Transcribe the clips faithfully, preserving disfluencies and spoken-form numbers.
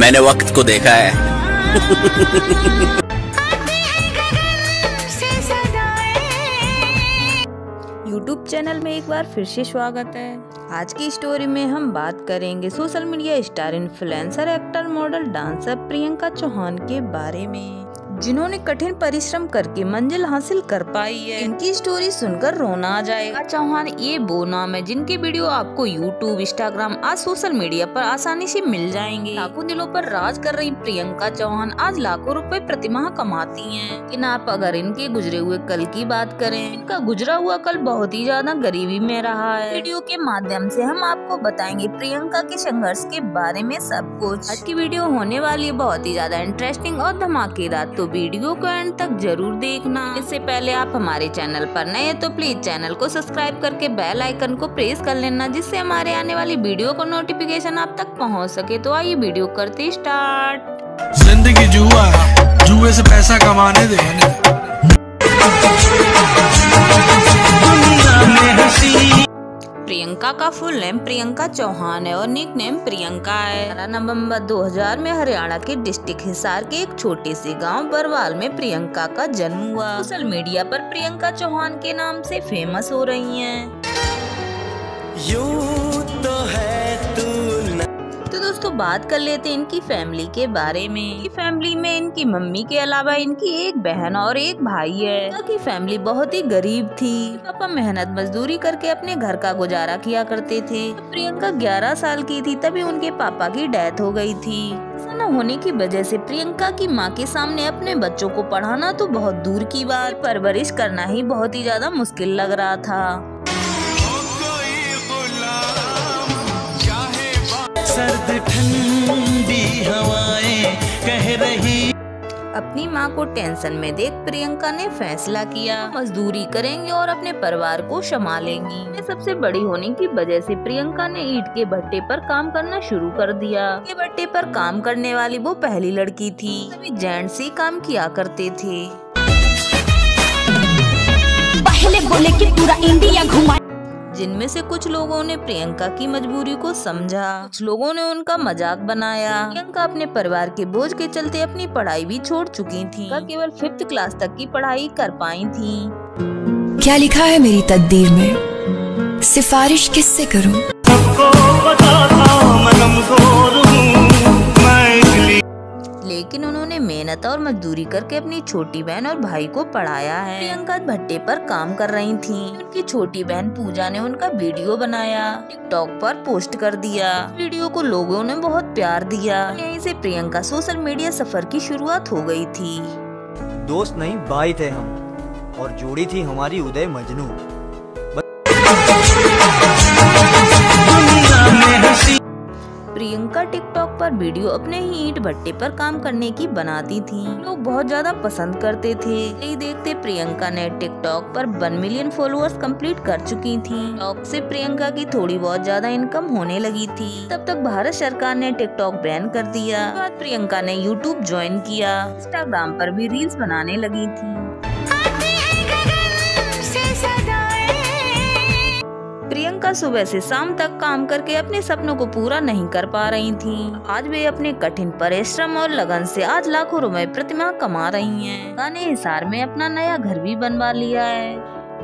मैंने वक्त को देखा है। यूट्यूब चैनल में एक बार फिर से स्वागत है। आज की स्टोरी में हम बात करेंगे social media star, influencer, actor, model, dancer Priyanka Chauhan के बारे में, जिन्होंने कठिन परिश्रम करके मंजिल हासिल कर पाई है। इनकी स्टोरी सुनकर रोना आ जाएगा। चौहान ये वो नाम है जिनके वीडियो आपको यूट्यूब, इंस्टाग्राम आज सोशल मीडिया पर आसानी से मिल जाएंगे। लाखों दिलों पर राज कर रही प्रियंका चौहान आज लाखों रुपए प्रतिमाह कमाती हैं। लेकिन आप अगर इनके गुजरे हुए कल की बात करें, इनका गुजरा हुआ कल बहुत ही ज्यादा गरीबी में रहा है। वीडियो के माध्यम से हम आपको बताएंगे प्रियंका के संघर्ष के बारे में सब कुछ। आज की वीडियो होने वाली है बहुत ही ज्यादा इंटरेस्टिंग और धमाकेदार, तो वीडियो को एंड तक जरूर देखना। इससे पहले आप हमारे चैनल पर नए हैं तो प्लीज चैनल को सब्सक्राइब करके बेल आइकन को प्रेस कर लेना, जिससे हमारे आने वाली वीडियो को नोटिफिकेशन आप तक पहुंच सके। तो आइए वीडियो करते स्टार्ट। जिंदगी जुआ है, जुए से पैसा कमाने दे। प्रियंका का फुल नेम प्रियंका चौहान है और निक नेम प्रियंका है। अठारह नवंबर दो हज़ार में हरियाणा के डिस्ट्रिक्ट हिसार के एक छोटे से गांव बरवाल में प्रियंका का जन्म हुआ। सोशल मीडिया पर प्रियंका चौहान के नाम से फेमस हो रही हैं। यूं तो है तू। तो दोस्तों बात कर लेते हैं इनकी फैमिली के बारे में। इनकी फैमिली में इनकी मम्मी के अलावा इनकी एक बहन और एक भाई है। इनकी फैमिली बहुत ही गरीब थी। पापा मेहनत मजदूरी करके अपने घर का गुजारा किया करते थे। प्रियंका ग्यारह साल की थी तभी उनके पापा की डेथ हो गई थी। ऐसा न होने की वजह से प्रियंका की माँ के सामने अपने बच्चों को पढ़ाना तो बहुत दूर की बात, परवरिश करना ही बहुत ही ज्यादा मुश्किल लग रहा था। सर्द ठंडी हवाएं कह रही। अपनी माँ को टेंशन में देख प्रियंका ने फैसला किया मजदूरी करेंगे और अपने परिवार को संभालेंगी। मैं सबसे बड़ी होने की वजह से प्रियंका ने ईंट के भट्टे पर काम करना शुरू कर दिया। ये भट्टे पर काम करने वाली वो पहली लड़की थी। सभी जेंट्स ही काम किया करते थे। पहले बोले कि पूरा इंडिया घुमा, जिनमें से कुछ लोगों ने प्रियंका की मजबूरी को समझा, कुछ लोगों ने उनका मजाक बनाया। प्रियंका अपने परिवार के बोझ के चलते अपनी पढ़ाई भी छोड़ चुकी थी। केवल फिफ्थ क्लास तक की पढ़ाई कर पाई थी। क्या लिखा है मेरी तकदीर में, सिफारिश किससे करूं? लेकिन उन्होंने मेहनत और मजदूरी करके अपनी छोटी बहन और भाई को पढ़ाया है। प्रियंका भट्टे पर काम कर रही थी। उनकी छोटी बहन पूजा ने उनका वीडियो बनाया, टिकटॉक पर पोस्ट कर दिया। वीडियो को लोगों ने बहुत प्यार दिया। यहीं से प्रियंका सोशल मीडिया सफर की शुरुआत हो गई थी। दोस्त नहीं भाई थे हम, और जोड़ी थी हमारी उदय मजनू। प्रियंका टिकटॉक पर वीडियो अपने ही ईंट भट्टे पर काम करने की बनाती थी। लोग बहुत ज्यादा पसंद करते थे। यही देखते प्रियंका ने टिकटॉक पर वन मिलियन फॉलोअर्स कंप्लीट कर चुकी थी। टिकटॉक से प्रियंका की थोड़ी बहुत ज्यादा इनकम होने लगी थी। तब तक भारत सरकार ने टिकटॉक बैन कर दिया। उसके बाद प्रियंका ने यूट्यूब ज्वाइन किया। इंस्टाग्राम पर भी रील्स बनाने लगी थी। प्रियंका सुबह से शाम तक काम करके अपने सपनों को पूरा नहीं कर पा रही थी। आज वे अपने कठिन परिश्रम और लगन से आज लाखों रुपए प्रतिमाह कमा रही हैं। गाने हिसार में अपना नया घर भी बनवा लिया है।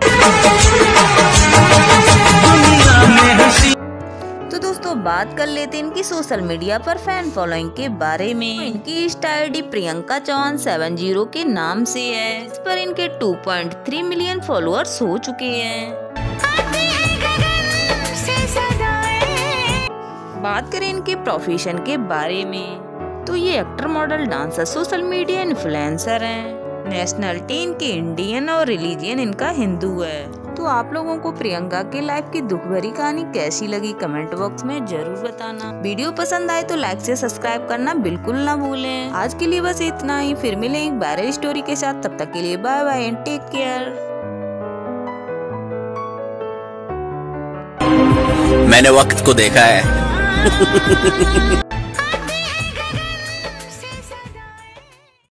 तो दोस्तों बात कर लेते हैं इनकी सोशल मीडिया पर फैन फॉलोइंग के बारे में। इनकी insta ID Priyanka Chauhan seven zero के नाम से है। इस पर इनके two point three million followers हो चुके हैं। बात करें इनके प्रोफेशन के बारे में तो ये actor, model, dancer, social media influencer हैं। नेशनलिटी इनकी इंडियन और रिलीजियन इनका हिंदू है। तो आप लोगों को प्रियंका के लाइफ की दुख भरी कहानी कैसी लगी कमेंट बॉक्स में जरूर बताना। वीडियो पसंद आए तो लाइक से सब्सक्राइब करना बिल्कुल ना भूलें। आज के लिए बस इतना ही, फिर मिलें एक वायरल स्टोरी के साथ। तब तक के लिए bye bye and take care. मैंने वक्त को देखा है।